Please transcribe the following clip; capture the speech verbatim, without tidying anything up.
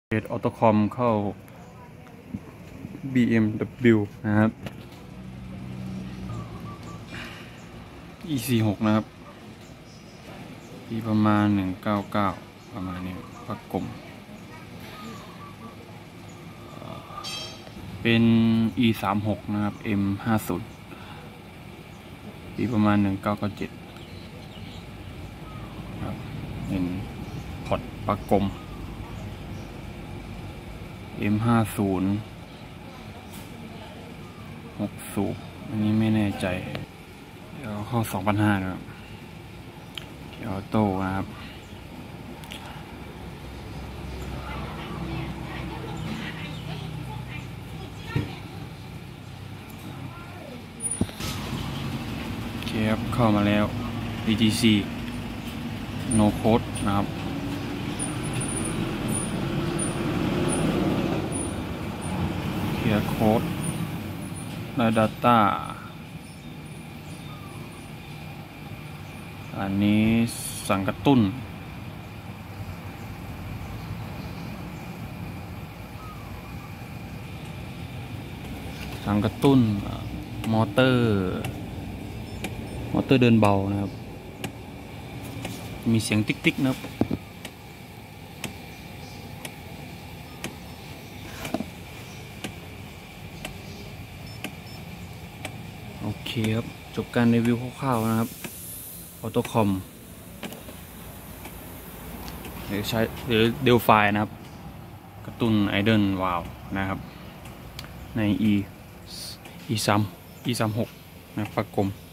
เอออโตคอมเข้า บี เอ็ม ดับเบิลยู นะครับ อี สี่สิบหก นะครับปีประมาณหนึ่งเก้าเก้าประมาณนี้พักกลมเป็น อี สามสิบหก นะครับ เอ็ม ห้าสิบ ปีประมาณหนึ่งเก้าเก้าเจ็ดครับเป็นพอร์ตปักกลม เอ็ม ห้าสิบ หกสูบอันนี้ไม่แน่ใจเดี๋ยวเข้า สองพันห้าร้อย นะครับเกียร์ออโต้นะครับโอเคครับเข้ามาแล้ว ดี ที ซี no code นะครับเกียร์โค้ดและ Data อันนี้สั่งกระตุ้นสั่งกระตุ้นมอเตอร์มอเตอร์เดินเบานะครับมีเสียงติ๊กๆนะครับโอเคครับจบการรีวิวคร่าวๆนะครับออโตคอมหรือใช้หรือเดลไฟนะครับกระตุ้นไอเดิลวาล์วนะครับใน E อี สาม อี สามสิบหก นะปักกลม